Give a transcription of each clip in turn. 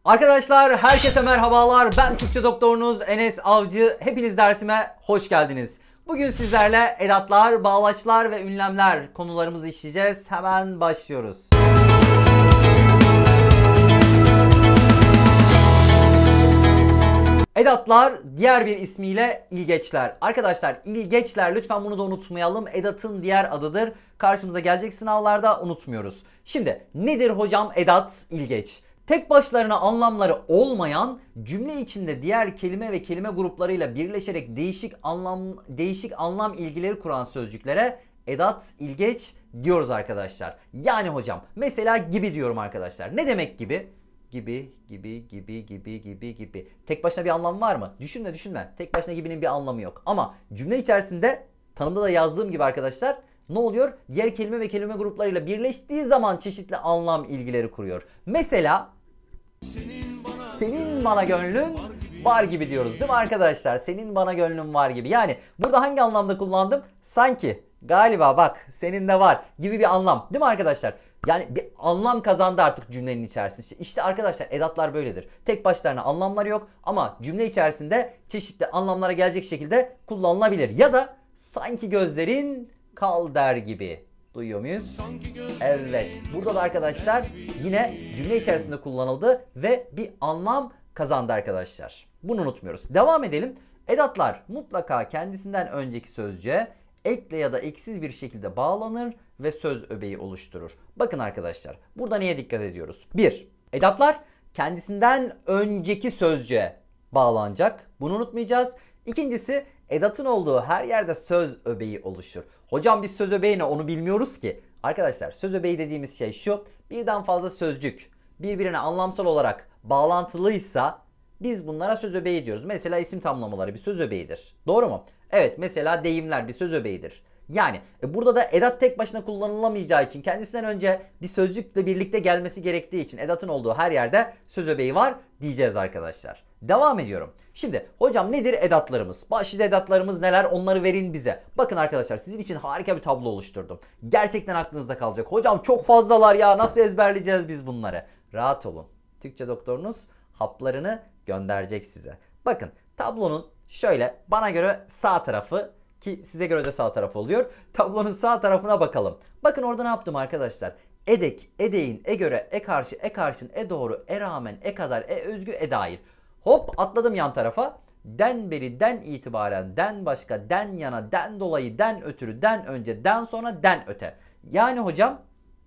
Arkadaşlar herkese merhabalar. Ben Türkçe doktorunuz Enes Avcı. Hepiniz dersime hoş geldiniz. Bugün sizlerle edatlar, bağlaçlar ve ünlemler konularımızı işleyeceğiz. Hemen başlıyoruz. Edatlar, diğer bir ismiyle ilgeçler. Arkadaşlar ilgeçler, lütfen bunu da unutmayalım. Edatın diğer adıdır. Karşımıza gelecek sınavlarda unutmuyoruz. Şimdi nedir hocam edat, ilgeç? Tek başlarına anlamları olmayan, cümle içinde diğer kelime ve kelime gruplarıyla birleşerek değişik anlam ilgileri kuran sözcüklere edat, ilgeç diyoruz arkadaşlar. Yani hocam mesela gibi diyorum arkadaşlar. Ne demek gibi? Gibi. Tek başına bir anlam var mı? Düşünme. Tek başına gibinin bir anlamı yok. Ama cümle içerisinde tanımda da yazdığım gibi arkadaşlar ne oluyor? Diğer kelime ve kelime gruplarıyla birleştiği zaman çeşitli anlam ilgileri kuruyor. Mesela senin bana gönlün var gibi diyoruz değil mi arkadaşlar? Senin bana gönlün var gibi. Yani burada hangi anlamda kullandım? Sanki, galiba, bak, senin de var gibi bir anlam değil mi arkadaşlar? Yani bir anlam kazandı artık cümlenin içerisinde. İşte arkadaşlar edatlar böyledir. Tek başlarına anlamları yok ama cümle içerisinde çeşitli anlamlara gelecek şekilde kullanılabilir. Ya da sanki gözlerin kal der gibi. Duyuyor muyuz? Evet. Burada da arkadaşlar yine cümle içerisinde kullanıldı ve bir anlam kazandı arkadaşlar. Bunu unutmuyoruz. Devam edelim. Edatlar mutlaka kendisinden önceki sözcüğe ekle ya da eksiz bir şekilde bağlanır ve söz öbeği oluşturur. Bakın arkadaşlar, burada neye dikkat ediyoruz? 1. Edatlar kendisinden önceki sözcüğe bağlanacak. Bunu unutmayacağız. İkincisi, edatın olduğu her yerde söz öbeği oluşur. Hocam biz söz öbeği ne, onu bilmiyoruz ki. Arkadaşlar söz öbeği dediğimiz şey şu: birden fazla sözcük birbirine anlamsal olarak bağlantılıysa biz bunlara söz öbeği diyoruz. Mesela isim tamlamaları bir söz öbeğidir. Doğru mu? Evet, mesela deyimler bir söz öbeğidir. Yani burada da edat tek başına kullanılamayacağı için, kendisinden önce bir sözcükle birlikte gelmesi gerektiği için edatın olduğu her yerde söz öbeği var diyeceğiz arkadaşlar. Devam ediyorum. Şimdi hocam nedir edatlarımız? Başlıca edatlarımız neler? Onları verin bize. Bakın arkadaşlar, sizin için harika bir tablo oluşturdum. Gerçekten aklınızda kalacak. Hocam çok fazlalar ya, nasıl ezberleyeceğiz biz bunları? Rahat olun. Türkçe doktorunuz haplarını gönderecek size. Bakın tablonun şöyle bana göre sağ tarafı, ki size göre de sağ tarafı oluyor. Tablonun sağ tarafına bakalım. Bakın orada ne yaptım arkadaşlar? Edek, edeğin, e göre, e karşı, e karşın, e doğru, e rağmen, e kadar, e özgü, e dair. Hop atladım yan tarafa. Den beri, den itibaren, den başka, den yana, den dolayı, den ötürü, den önce, den sonra, den öte. Yani hocam,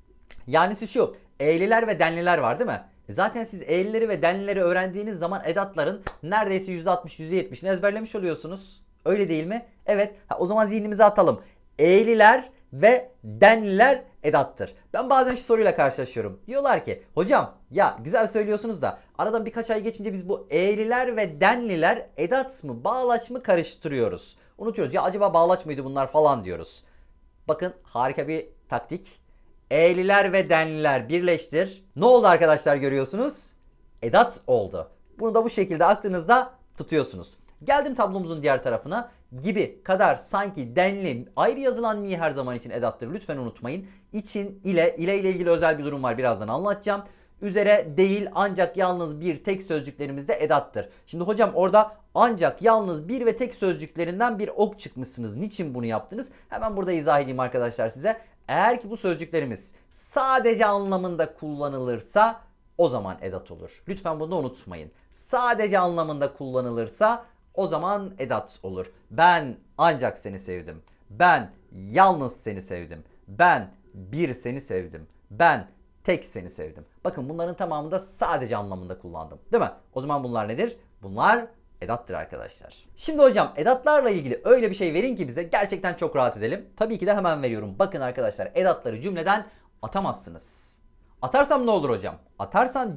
yanisi şu: e'liler ve denliler var değil mi? Zaten siz e'lileri ve denlileri öğrendiğiniz zaman edatların neredeyse %60, %70'ini ezberlemiş oluyorsunuz. Öyle değil mi? Evet. O zaman zihnimize atalım. E'liler ve denliler edattır. Ben bazen şu soruyla karşılaşıyorum. Diyorlar ki hocam ya güzel söylüyorsunuz da aradan birkaç ay geçince biz bu e'liler ve denliler edat mı bağlaç mı karıştırıyoruz. Unutuyoruz. Ya acaba bağlaç mıydı bunlar falan diyoruz. Bakın harika bir taktik. E'liler ve denliler birleştir. Ne oldu arkadaşlar, görüyorsunuz? Edat oldu. Bunu da bu şekilde aklınızda tutuyorsunuz. Geldim tablomuzun diğer tarafına. Gibi, kadar, sanki, denli, ayrı yazılan mi her zaman için edattır. Lütfen unutmayın. İçin, ile ilgili özel bir durum var. Birazdan anlatacağım. Üzere, değil, ancak, yalnız, bir, tek sözcüklerimiz de edattır. Şimdi hocam orada ancak, yalnız, bir ve tek sözcüklerinden bir ok çıkmışsınız. Niçin bunu yaptınız? Hemen burada izah edeyim arkadaşlar size. Eğer ki bu sözcüklerimiz sadece anlamında kullanılırsa o zaman edat olur. Lütfen bunu da unutmayın. Sadece anlamında kullanılırsa o zaman edat olur. Ben ancak seni sevdim. Ben yalnız seni sevdim. Ben bir seni sevdim. Ben tek seni sevdim. Bakın bunların tamamında sadece anlamında kullandım. Değil mi? O zaman bunlar nedir? Bunlar edattır arkadaşlar. Şimdi hocam edatlarla ilgili öyle bir şey verin ki bize gerçekten çok rahat edelim. Tabii ki de hemen veriyorum. Bakın arkadaşlar, edatları cümleden atamazsınız. Atarsam ne olur hocam? Atarsan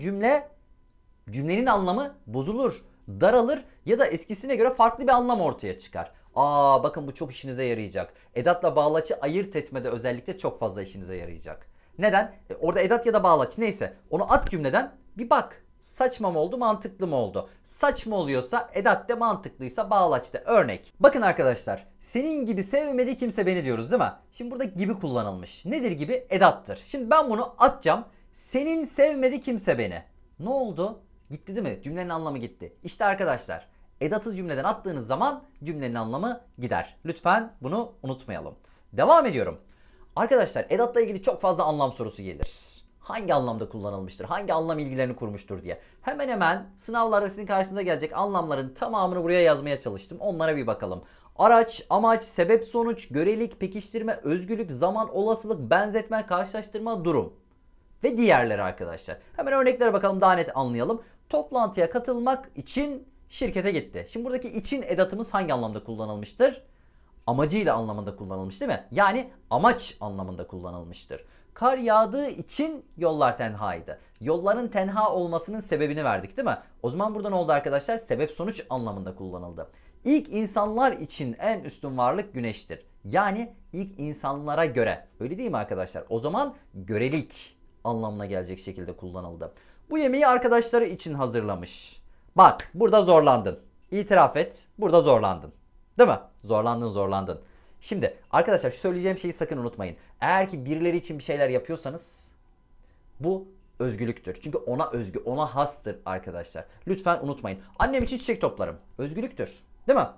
cümlenin anlamı bozulur, daralır ya da eskisine göre farklı bir anlam ortaya çıkar. Bakın bu çok işinize yarayacak. Edatla bağlaçı ayırt etmede özellikle çok fazla işinize yarayacak. Neden? Orada edat ya da bağlaç neyse onu at cümleden, bir bak. Saçma mı oldu, mantıklı mı oldu? Saçma oluyorsa edat de, mantıklıysa bağlaç de. Örnek. Bakın arkadaşlar, senin gibi sevmedi kimse beni diyoruz değil mi? Şimdi burada gibi kullanılmış. Nedir gibi? Edattır. Şimdi ben bunu atacağım. Senin sevmedi kimse beni. Ne oldu? Gitti değil mi? Cümlenin anlamı gitti. İşte arkadaşlar, edatı cümleden attığınız zaman cümlenin anlamı gider. Lütfen bunu unutmayalım. Devam ediyorum. Arkadaşlar, edatla ilgili çok fazla anlam sorusu gelir. Hangi anlamda kullanılmıştır? Hangi anlam ilgilerini kurmuştur diye. Hemen hemen sınavlarda sizin karşınıza gelecek anlamların tamamını buraya yazmaya çalıştım. Onlara bir bakalım. Araç, amaç, sebep sonuç, görelik, pekiştirme, özgürlük, zaman, olasılık, benzetme, karşılaştırma, durum. Ve diğerleri arkadaşlar. Hemen örneklere bakalım, daha net anlayalım. Toplantıya katılmak için şirkete gitti. Şimdi buradaki için edatımız hangi anlamda kullanılmıştır? Amacıyla anlamında kullanılmış değil mi? Yani amaç anlamında kullanılmıştır. Kar yağdığı için yollar tenhaydı. Yolların tenha olmasının sebebini verdik değil mi? O zaman burada ne oldu arkadaşlar? Sebep sonuç anlamında kullanıldı. İlk insanlar için en üstün varlık güneştir. Yani ilk insanlara göre. Öyle değil mi arkadaşlar? O zaman görelik anlamına gelecek şekilde kullanıldı. Bu yemeği arkadaşları için hazırlamış. Bak, burada zorlandın. İtiraf et, burada zorlandın. Değil mi? Zorlandın. Şimdi arkadaşlar, şu söyleyeceğim şeyi sakın unutmayın. Eğer ki birileri için bir şeyler yapıyorsanız bu özgürlüktür. Çünkü ona özgü, ona hastır arkadaşlar. Lütfen unutmayın. Annem için çiçek toplarım. Özgürlüktür. Değil mi?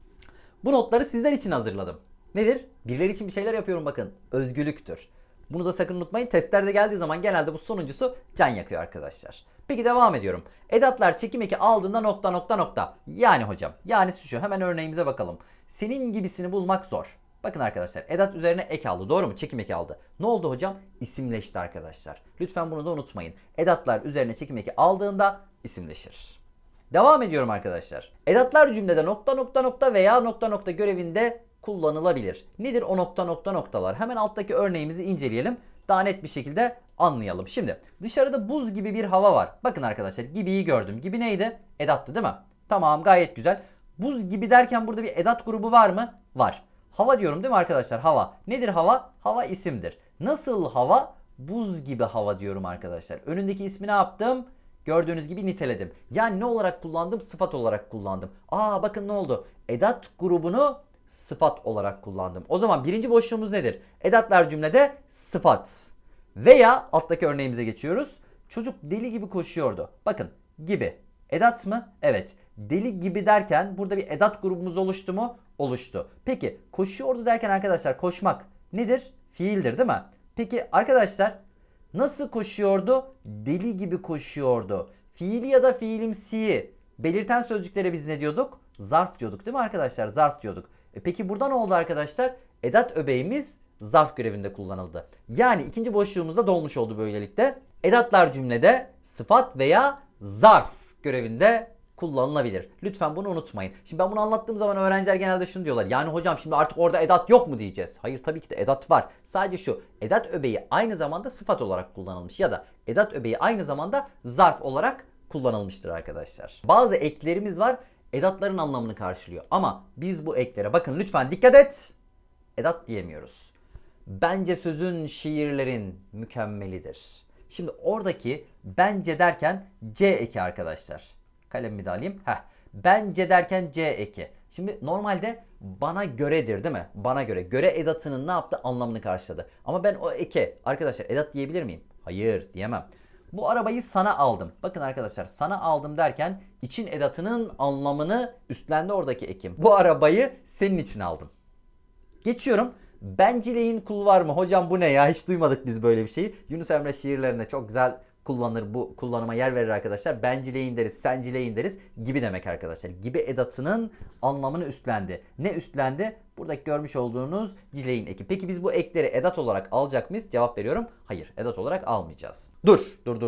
Bu notları sizler için hazırladım. Nedir? Birileri için bir şeyler yapıyorum, bakın. Özgürlüktür. Bunu da sakın unutmayın. Testlerde geldiği zaman genelde bu sonuncusu can yakıyor arkadaşlar. Peki devam ediyorum. Edatlar çekim eki aldığında nokta. Yani hocam. Yani şu, hemen örneğimize bakalım. Senin gibisini bulmak zor. Bakın arkadaşlar, edat üzerine ek aldı. Doğru mu? Çekim eki aldı. Ne oldu hocam? İsimleşti arkadaşlar. Lütfen bunu da unutmayın. Edatlar üzerine çekim eki aldığında isimleşir. Devam ediyorum arkadaşlar. Edatlar cümlede nokta veya nokta görevinde kullanılabilir. Nedir o noktalar? Hemen alttaki örneğimizi inceleyelim. Daha net bir şekilde anlayalım. Şimdi dışarıda buz gibi bir hava var. Bakın arkadaşlar, gibiyi gördüm. Gibi neydi? Edattı değil mi? Tamam, gayet güzel. Buz gibi derken burada bir edat grubu var mı? Var. Hava diyorum değil mi arkadaşlar? Hava. Nedir hava? Hava isimdir. Nasıl hava? Buz gibi hava diyorum arkadaşlar. Önündeki ismi ne yaptım? Gördüğünüz gibi niteledim. Yani ne olarak kullandım? Sıfat olarak kullandım. Bakın ne oldu? Edat grubunu sıfat olarak kullandım. O zaman birinci boşluğumuz nedir? Edatlar cümlede sıfat. Veya alttaki örneğimize geçiyoruz. Çocuk deli gibi koşuyordu. Bakın, gibi. Edat mı? Evet. Deli gibi derken burada bir edat grubumuz oluştu mu? Oluştu. Peki koşuyordu derken arkadaşlar, koşmak nedir? Fiildir değil mi? Peki arkadaşlar, nasıl koşuyordu? Deli gibi koşuyordu. Fiili ya da fiilimsiyi belirten sözcüklere biz ne diyorduk? Zarf diyorduk değil mi arkadaşlar? Zarf diyorduk. Peki burada ne oldu arkadaşlar? Edat öbeğimiz zarf görevinde kullanıldı. Yani ikinci boşluğumuzda dolmuş oldu böylelikle. Edatlar cümlede sıfat veya zarf görevinde kullanılabilir. Lütfen bunu unutmayın. Şimdi ben bunu anlattığım zaman öğrenciler genelde şunu diyorlar. Yani hocam şimdi artık orada edat yok mu diyeceğiz. Hayır, tabii ki de edat var. Sadece şu, edat öbeği aynı zamanda sıfat olarak kullanılmış ya da edat öbeği aynı zamanda zarf olarak kullanılmıştır arkadaşlar. Bazı eklerimiz var, edatların anlamını karşılıyor. Ama biz bu eklere, bakın lütfen dikkat et, edat diyemiyoruz. Bence sözün şiirlerin mükemmelidir. Şimdi oradaki bence derken C eki arkadaşlar. Kalemimi de alayım. Bence derken C eki. Şimdi normalde bana göredir değil mi? Bana göre. Göre edatının ne yaptı? Anlamını karşıladı. Ama ben o eke arkadaşlar edat diyebilir miyim? Hayır, diyemem. Bu arabayı sana aldım. Bakın arkadaşlar, sana aldım derken için edatının anlamını üstlendi oradaki ekim. Bu arabayı senin için aldım. Geçiyorum. Bencileyin kul var mı? Hocam bu ne ya? Hiç duymadık biz böyle bir şeyi. Yunus Emre şiirlerinde çok güzel kullanır, bu kullanıma yer verir arkadaşlar. Bencileyin deriz, sencileyin deriz. Gibi demek arkadaşlar. Gibi edatının anlamını üstlendi. Ne üstlendi? Buradaki görmüş olduğunuz cileyin eki. Peki biz bu ekleri edat olarak alacak mıyız? Cevap veriyorum. Hayır, edat olarak almayacağız. Dur.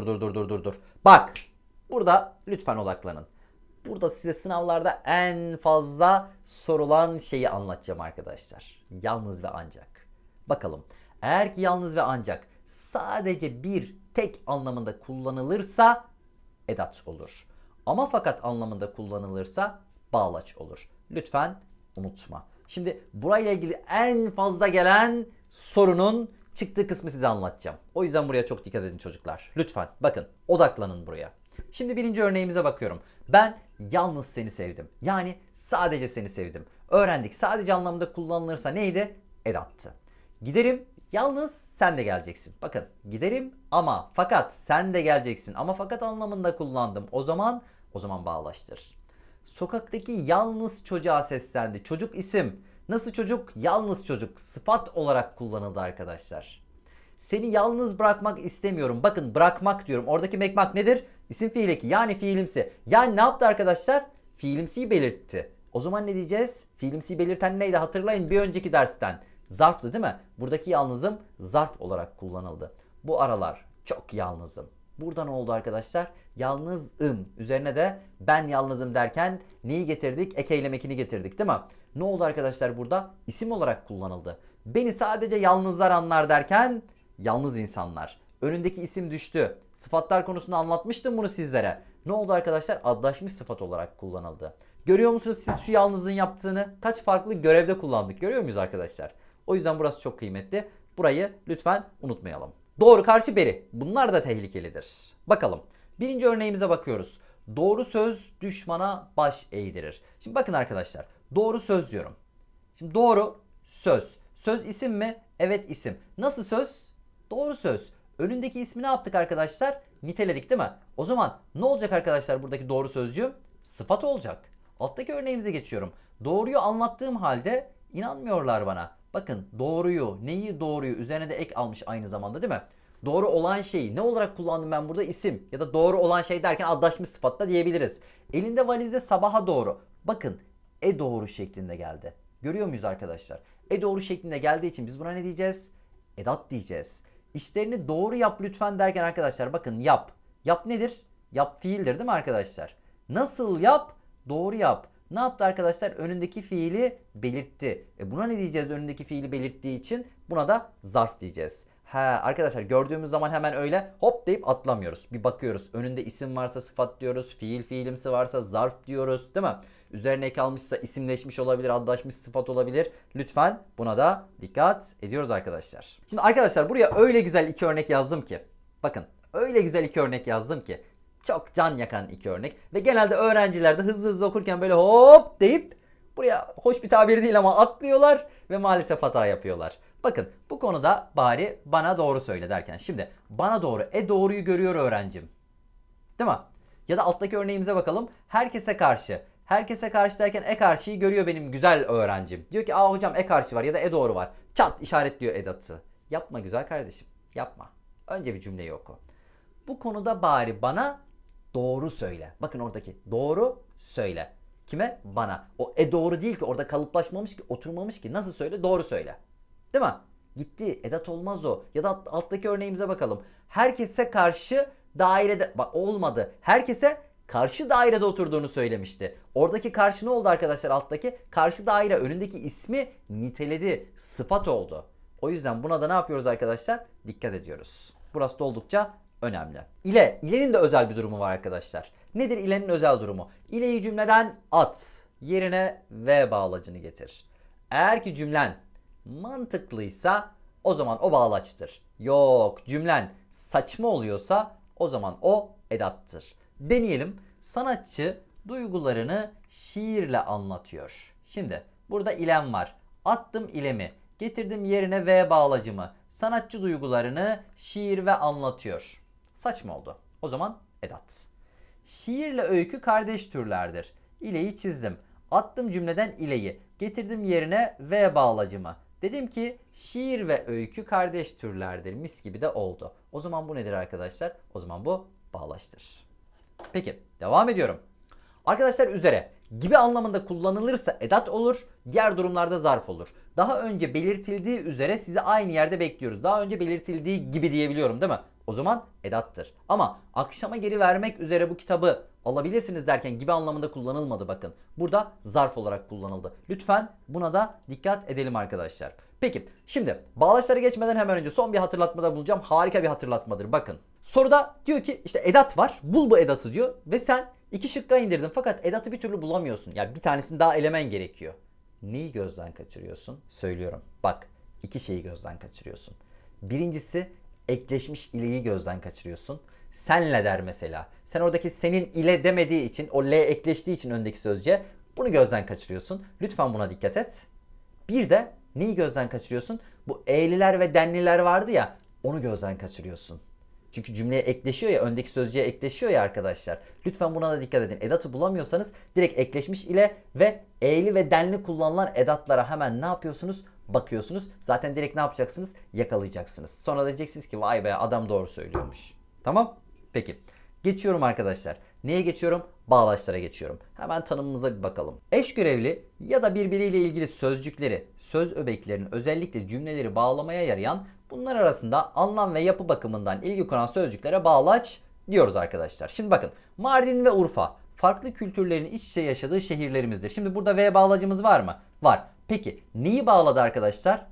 Bak. Burada lütfen odaklanın. Burada size sınavlarda en fazla sorulan şeyi anlatacağım arkadaşlar. Yalnız ve ancak. Bakalım. Eğer ki yalnız ve ancak sadece bir tek anlamında kullanılırsa edat olur. Ama fakat anlamında kullanılırsa bağlaç olur. Lütfen unutma. Şimdi burayla ilgili en fazla gelen sorunun çıktığı kısmı size anlatacağım. O yüzden buraya çok dikkat edin çocuklar. Lütfen bakın, odaklanın buraya. Şimdi birinci örneğimize bakıyorum. Ben yalnız seni sevdim. Yani sadece seni sevdim. Öğrendik. Sadece anlamında kullanılırsa neydi? Edattı. Giderim, yalnız sen de geleceksin. Bakın giderim ama fakat sen de geleceksin. Ama fakat anlamında kullandım. O zaman bağlaştır. Sokaktaki yalnız çocuğa seslendi. Çocuk isim. Nasıl çocuk? Yalnız çocuk. Sıfat olarak kullanıldı arkadaşlar. Seni yalnız bırakmak istemiyorum. Bakın bırakmak diyorum. Oradaki mekmak nedir? İsim fiil eki yani fiilimsi. Yani ne yaptı arkadaşlar? Fiilimsiyi belirtti. O zaman ne diyeceğiz? Fiilimsiyi belirten neydi? Hatırlayın bir önceki dersten. Zarftı değil mi? Buradaki yalnızım zarf olarak kullanıldı. Bu aralar çok yalnızım. Burada ne oldu arkadaşlar? Yalnızım. Üzerine de ben yalnızım derken neyi getirdik? Ek eylem ekini getirdik değil mi? Ne oldu arkadaşlar burada? İsim olarak kullanıldı. Beni sadece yalnızlar anlar derken yalnız insanlar. Önündeki isim düştü. Sıfatlar konusunda anlatmıştım bunu sizlere. Ne oldu arkadaşlar? Adlaşmış sıfat olarak kullanıldı. Görüyor musunuz siz şu yalnızın yaptığını? Kaç farklı görevde kullandık. Görüyor muyuz arkadaşlar? O yüzden burası çok kıymetli. Burayı lütfen unutmayalım. Doğru karşı beri. Bunlar da tehlikelidir. Bakalım. Birinci örneğimize bakıyoruz. Doğru söz düşmana baş eğdirir. Şimdi bakın arkadaşlar. Doğru söz diyorum. Şimdi doğru söz. Söz isim mi? Evet isim. Nasıl söz? Doğru söz. Önündeki ismi ne yaptık arkadaşlar? Niteledik değil mi? O zaman ne olacak arkadaşlar buradaki doğru sözcüğüm? Sıfat olacak. Alttaki örneğimize geçiyorum. Doğruyu anlattığım halde inanmıyorlar bana. Bakın doğruyu, neyi doğruyu üzerine de ek almış aynı zamanda değil mi? Doğru olan şeyi ne olarak kullandım ben burada? İsim ya da doğru olan şey derken adlaşmış sıfatla diyebiliriz. Elinde valizde sabaha doğru. Bakın doğru şeklinde geldi. Görüyor muyuz arkadaşlar? Doğru şeklinde geldiği için biz buna ne diyeceğiz? Edat diyeceğiz. İşlerini doğru yap lütfen derken arkadaşlar bakın yap. Yap nedir? Yap fiildir değil mi arkadaşlar? Nasıl yap? Doğru yap. Ne yaptı arkadaşlar? Önündeki fiili belirtti. Buna ne diyeceğiz önündeki fiili belirttiği için? Buna da zarf diyeceğiz. Arkadaşlar gördüğümüz zaman hemen öyle hop deyip atlamıyoruz. Bir bakıyoruz. Önünde isim varsa sıfat diyoruz. Fiil fiilimsi varsa zarf diyoruz. Değil mi? Üzerine ek almışsa isimleşmiş olabilir, adlaşmış sıfat olabilir. Lütfen buna da dikkat ediyoruz arkadaşlar. Şimdi arkadaşlar buraya öyle güzel iki örnek yazdım ki. Bakın öyle güzel iki örnek yazdım ki. Çok can yakan iki örnek. Ve genelde öğrenciler de hızlı hızlı okurken böyle hop deyip buraya hoş bir tabir değil ama atlıyorlar ve maalesef hata yapıyorlar. Bakın bu konuda bari bana doğru söyle derken. Şimdi bana doğru. Doğruyu görüyor öğrencim. Değil mi? Ya da alttaki örneğimize bakalım. Herkese karşı. Herkese karşı derken karşıyı görüyor benim güzel öğrencim. Diyor ki hocam karşı var ya da doğru var. Çat işaretliyor edatı. Yapma güzel kardeşim. Yapma. Önce bir cümleyi oku. Bu konuda bari bana doğru söyle. Bakın oradaki doğru söyle. Kime? Bana. O doğru değil ki orada kalıplaşmamış ki oturmamış ki. Nasıl söyle? Doğru söyle. Değil mi? Gitti. Edat olmaz o. Ya da alttaki örneğimize bakalım. Herkese karşı dairede bak olmadı. Herkese karşı dairede oturduğunu söylemişti. Oradaki karşı ne oldu arkadaşlar alttaki? Karşı daire önündeki ismi niteledi. Sıfat oldu. O yüzden buna da ne yapıyoruz arkadaşlar? Dikkat ediyoruz. Burası da oldukça önemli. İle'nin de özel bir durumu var arkadaşlar. Nedir ile'nin özel durumu? İle'yi cümleden at. Yerine ve bağlacını getir. Eğer ki cümlen mantıklıysa o zaman o bağlaçtır. Yok cümlen saçma oluyorsa o zaman o edattır. Deneyelim. Sanatçı duygularını şiirle anlatıyor. Şimdi burada ilem var. Attım ilemi. Getirdim yerine ve bağlacımı. Sanatçı duygularını şiir ve anlatıyor. Saçma oldu. O zaman edat. Şiirle öykü kardeş türlerdir. İleyi çizdim. Attım cümleden ileyi. Getirdim yerine ve bağlacımı. Dedim ki şiir ve öykü kardeş türlerdir. Mis gibi de oldu. O zaman bu nedir arkadaşlar? O zaman bu bağlaçtır. Peki devam ediyorum. Arkadaşlar üzere gibi anlamında kullanılırsa edat olur. Diğer durumlarda zarf olur. Daha önce belirtildiği üzere sizi aynı yerde bekliyoruz. Daha önce belirtildiği gibi diyebiliyorum değil mi? O zaman edattır. Ama akşama geri vermek üzere bu kitabı alabilirsiniz derken gibi anlamında kullanılmadı bakın. Burada zarf olarak kullanıldı. Lütfen buna da dikkat edelim arkadaşlar. Peki şimdi bağlaçlara geçmeden hemen önce son bir hatırlatmada bulacağım. Harika bir hatırlatmadır bakın. Soruda diyor ki işte edat var. Bul bu edatı diyor. Ve sen iki şıkka indirdin fakat edatı bir türlü bulamıyorsun. Yani bir tanesini daha elemen gerekiyor. Neyi gözden kaçırıyorsun? Söylüyorum. Bak iki şeyi gözden kaçırıyorsun. Birincisi ekleşmiş ileyi gözden kaçırıyorsun. Senle der mesela. Sen oradaki senin ile demediği için o L ekleştiği için öndeki sözcüğe bunu gözden kaçırıyorsun. Lütfen buna dikkat et. Bir de Neyi gözden kaçırıyorsun? Bu e'liler ve denliler vardı ya, onu gözden kaçırıyorsun. Çünkü cümleye ekleşiyor ya, öndeki sözcüğe ekleşiyor ya arkadaşlar. Lütfen buna da dikkat edin. Edatı bulamıyorsanız direkt ekleşmiş ile ve e'li ve denli kullanılan edatlara hemen ne yapıyorsunuz? Bakıyorsunuz. Zaten direkt ne yapacaksınız? Yakalayacaksınız. Sonra diyeceksiniz ki vay be, adam doğru söylüyormuş. Tamam? Peki. Geçiyorum arkadaşlar. Neye geçiyorum? Bağlaçlara geçiyorum. Hemen tanımımıza bir bakalım. Eş görevli ya da birbiriyle ilgili sözcükleri, söz öbeklerini, özellikle cümleleri bağlamaya yarayan, bunlar arasında anlam ve yapı bakımından ilgi kuran sözcüklere bağlaç diyoruz arkadaşlar. Şimdi bakın, Mardin ve Urfa farklı kültürlerin iç içe yaşadığı şehirlerimizdir. Şimdi burada V bağlacımız var mı? Var. Peki neyi bağladı arkadaşlar?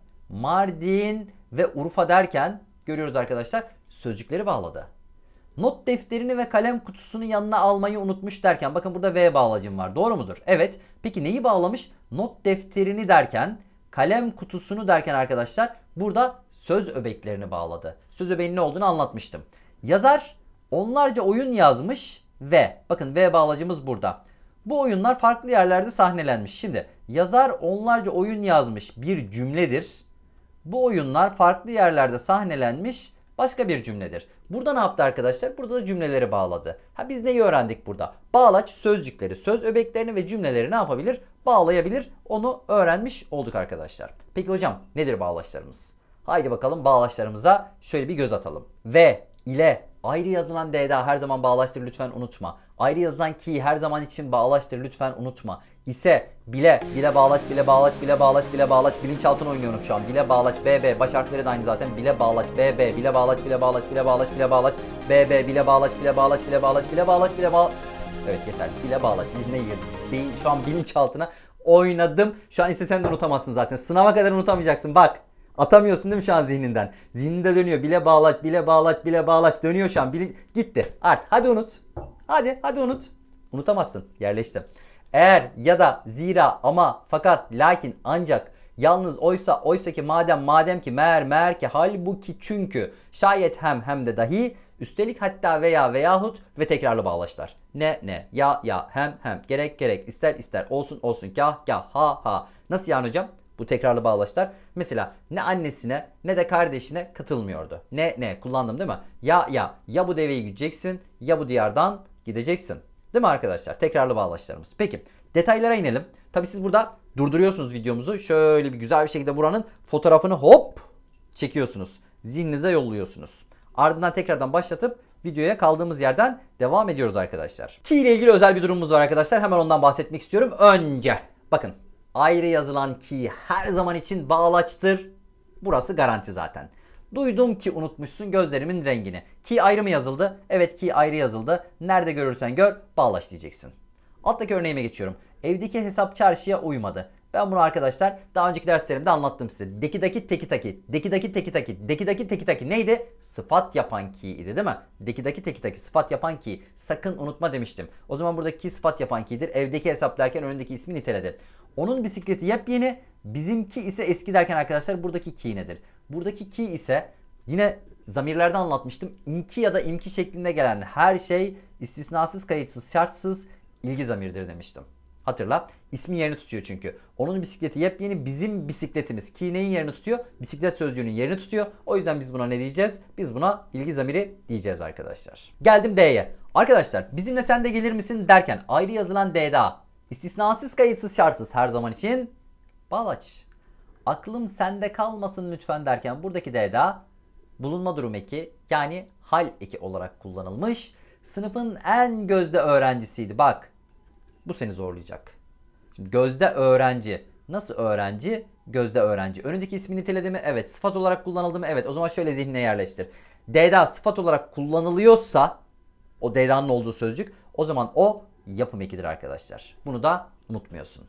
Mardin ve Urfa derken görüyoruz arkadaşlar, sözcükleri bağladı. Not defterini ve kalem kutusunu yanına almayı unutmuş derken, bakın burada V bağlacım var. Doğru mudur? Evet. Peki neyi bağlamış? Not defterini derken, kalem kutusunu derken arkadaşlar burada söz öbeklerini bağladı. Söz öbeğinin ne olduğunu anlatmıştım. Yazar onlarca oyun yazmış ve bakın V bağlacımız burada. Bu oyunlar farklı yerlerde sahnelenmiş. Şimdi yazar onlarca oyun yazmış bir cümledir. Bu oyunlar farklı yerlerde sahnelenmiş başka bir cümledir. Burada ne yaptı arkadaşlar? Burada da cümleleri bağladı. Ha, biz neyi öğrendik burada? Bağlaç sözcükleri, söz öbeklerini ve cümleleri ne yapabilir? Bağlayabilir. Onu öğrenmiş olduk arkadaşlar. Peki hocam, nedir bağlaçlarımız? Haydi bakalım bağlaçlarımıza şöyle bir göz atalım. Ve, ile, ayrı yazılan D'da her zaman bağlaçtır, lütfen unutma. Ayrı yazılan ki her zaman için bağlaçtır, lütfen unutma. İse, bile, bile bağlaç, bile bağlaç, bile bağlaç, bile bağlaç. Bilinçaltına oynuyorum şu an. Bile bağlaç, BB, baş harfleri de aynı zaten. Bile bağlaç, BB, bile bağlaç, bile bağlaç, bile bağlaç, bile bağlaç, BB, bile bağlaç, bile bağlaç, bile bağlaç, bile bağlaç, bile bağlaç. Evet, yeter. Bile bağlaç. Zihnine girdim. Şu an bilinçaltına oynadım. Şu an istesen de unutamazsın zaten. Sınava kadar unutamayacaksın. Bak. Atamıyorsun değil mi şu an zihninden? Zihninde dönüyor. Bile bağlaç, bile bağlaç, bile bağlaç. Dönüyor şu an. Gitti. Artık hadi unut. Hadi unut. Unutamazsın. Yerleştim. Eğer ya da zira ama fakat lakin ancak yalnız oysa ki madem ki meğer ki halbuki çünkü şayet hem de dahi üstelik hatta veya veyahut ve tekrarlı bağlaçlar. Ne ya hem gerek ister olsun kah ha. Nasıl yani hocam? Bu tekrarlı bağlaçlar. Mesela ne annesine ne de kardeşine katılmıyordu. Ne kullandım değil mi? Ya bu deveyi gideceksin ya bu diyardan gideceksin. Değil mi arkadaşlar? Tekrarlı bağlaçlarımız. Peki detaylara inelim. Tabi siz burada durduruyorsunuz videomuzu. Şöyle bir güzel bir şekilde buranın fotoğrafını hop çekiyorsunuz. Zihninize yolluyorsunuz. Ardından tekrardan başlatıp videoya kaldığımız yerden devam ediyoruz arkadaşlar. Ki ile ilgili özel bir durumumuz var arkadaşlar. Hemen ondan bahsetmek istiyorum. Önce bakın, ayrı yazılan ki her zaman için bağlaçtır. Burası garanti zaten. Duydum ki unutmuşsun gözlerimin rengini. Ki ayrı mı yazıldı? Evet, ki ayrı yazıldı. Nerede görürsen gör bağlaç diyeceksin. Alttaki örneğime geçiyorum. Evdeki hesap çarşıya uymadı. Ben bunu arkadaşlar daha önceki derslerimde anlattım size. Dekidaki teki taki. Dekidaki teki taki. Dekidaki teki taki neydi? Sıfat yapan ki idi değil mi? Dekidaki teki taki sıfat yapan ki. Sakın unutma demiştim. O zaman buradaki ki sıfat yapan ki'dir. Evdeki hesap derken önündeki ismi niteledi. Onun bisikleti yepyeni, bizimki ise eski derken arkadaşlar buradaki ki nedir? Buradaki ki ise yine zamirlerde anlatmıştım. İnki ya da imki şeklinde gelen her şey istisnasız, kayıtsız, şartsız ilgi zamirdir demiştim. Hatırla. İsmi yerini tutuyor çünkü. Onun bisikleti yepyeni, bizim bisikletimiz. Ki neyin yerini tutuyor? Bisiklet sözcüğünün yerini tutuyor. O yüzden biz buna ne diyeceğiz? Biz buna ilgi zamiri diyeceğiz arkadaşlar. Geldim D'ye. Arkadaşlar bizimle sen de gelir misin derken ayrı yazılan D'da istisnasız, kayıtsız, şartsız her zaman için bağlaç. Aklım sende kalmasın lütfen derken buradaki D'da bulunma durum eki yani hal eki olarak kullanılmış. Sınıfın en gözde öğrencisiydi. Bak, bu seni zorlayacak. Şimdi gözde öğrenci. Nasıl öğrenci? Gözde öğrenci. Önündeki ismi niteledi mi? Evet. Sıfat olarak kullanıldı mı? Evet. O zaman şöyle zihnine yerleştir. D'da sıfat olarak kullanılıyorsa o D'danın olduğu sözcük, o zaman o yapım ekidir arkadaşlar. Bunu da unutmuyorsun.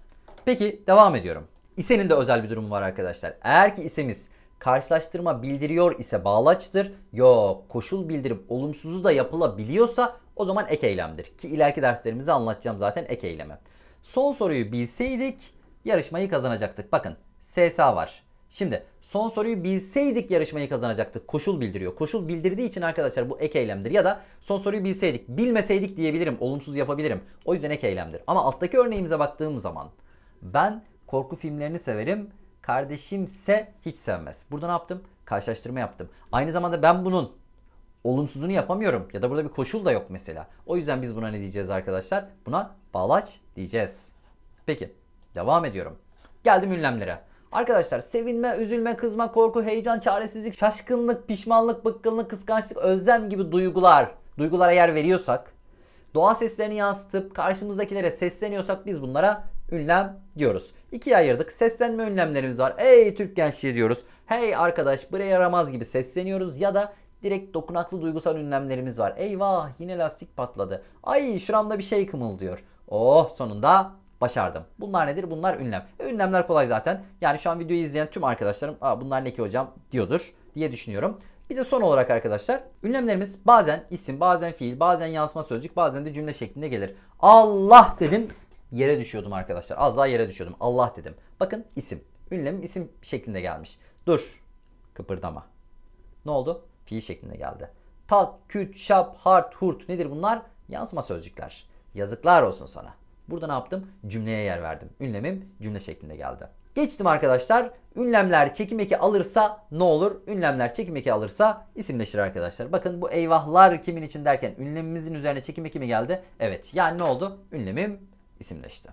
Peki devam ediyorum. İse'nin de özel bir durumu var arkadaşlar. Eğer ki isemiz karşılaştırma bildiriyor ise bağlaçtır. Yok, koşul bildirip olumsuzu da yapılabiliyorsa o zaman ek eylemdir. Ki ileriki derslerimizde anlatacağım zaten ek eylemi. Son soruyu bilseydik yarışmayı kazanacaktık. Bakın SSA var. Şimdi son soruyu bilseydik yarışmayı kazanacaktık. Koşul bildiriyor. Koşul bildirdiği için arkadaşlar bu ek eylemdir. Ya da son soruyu bilseydik, bilmeseydik diyebilirim. Olumsuz yapabilirim. O yüzden ek eylemdir. Ama alttaki örneğimize baktığım zaman ben korku filmlerini severim. Kardeşimse hiç sevmez. Burada ne yaptım? Karşılaştırma yaptım. Aynı zamanda ben bunun olumsuzunu yapamıyorum. Ya da burada bir koşul da yok mesela. O yüzden biz buna ne diyeceğiz arkadaşlar? Buna bağlaç diyeceğiz. Peki. Devam ediyorum. Geldim ünlemlere. Arkadaşlar sevinme, üzülme, kızma, korku, heyecan, çaresizlik, şaşkınlık, pişmanlık, bıkkınlık, kıskançlık, özlem gibi duygulara yer veriyorsak, doğa seslerini yansıtıp karşımızdakilere sesleniyorsak biz bunlara ünlem diyoruz. İkiye ayırdık. Seslenme ünlemlerimiz var. Ey Türk gençliği diyoruz. Hey arkadaş buraya yaramaz gibi sesleniyoruz ya da direkt dokunaklı duygusal ünlemlerimiz var. Eyvah yine lastik patladı. Ay şuramda bir şey kımıldıyor. Oh sonunda başardım. Bunlar nedir? Bunlar ünlem. Ünlemler kolay zaten. Yani şu an videoyu izleyen tüm arkadaşlarım bunlar ne ki hocam diyordur diye düşünüyorum. Bir de son olarak arkadaşlar ünlemlerimiz bazen isim, bazen fiil, bazen yansıma sözcük, bazen de cümle şeklinde gelir. Allah dedim yere düşüyordum arkadaşlar. Az daha yere düşüyordum. Allah dedim. Bakın isim. Ünlemim isim şeklinde gelmiş. Dur. Kıpırdama. Ne oldu? Fiil şeklinde geldi. Tak, küt, şap, hart, hurt nedir bunlar? Yansıma sözcükler. Yazıklar olsun sana. Burada ne yaptım? Cümleye yer verdim. Ünlemim cümle şeklinde geldi. Geçtim arkadaşlar. Ünlemler çekim eki alırsa ne olur? Ünlemler çekim eki alırsa isimleşir arkadaşlar. Bakın bu eyvahlar kimin için derken ünlemimizin üzerine çekim eki mi geldi? Evet. Yani ne oldu? Ünlemim isimleşti.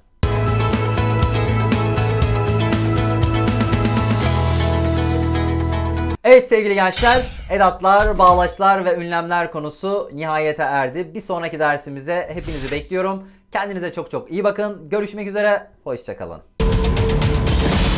Evet sevgili gençler, edatlar, bağlaçlar ve ünlemler konusu nihayete erdi. Bir sonraki dersimize hepinizi bekliyorum. Kendinize çok çok iyi bakın. Görüşmek üzere, hoşça kalın.